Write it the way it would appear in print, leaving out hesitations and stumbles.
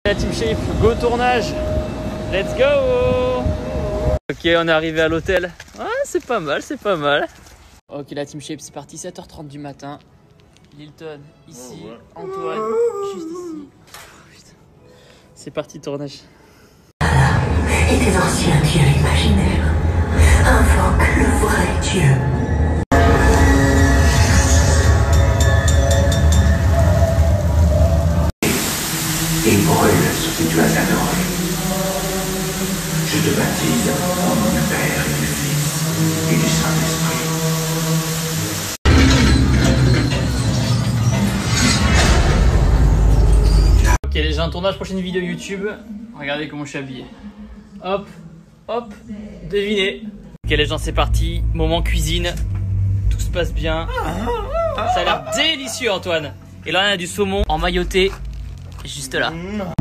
La team Shape, go tournage. Let's go. Ok, on est arrivé à l'hôtel. Ah, c'est pas mal, c'est pas mal. Ok, la team Shape, c'est parti, 7h30 du matin. Lilton, ici. Antoine, juste ici. C'est parti, tournage. Et tes anciens dieux imaginaires invoquent le vrai Dieu. Et brûle ce que tu as adoré. Je te baptise au nom du Père et du Fils et du Saint-Esprit. Ok, les gens, tournage, prochaine vidéo YouTube. Regardez comment je suis habillé. Hop, hop, devinez. Ok, les gens, c'est parti. Moment cuisine. Tout se passe bien. Ça a l'air délicieux, Antoine. Et là, on a du saumon emmailloté juste là.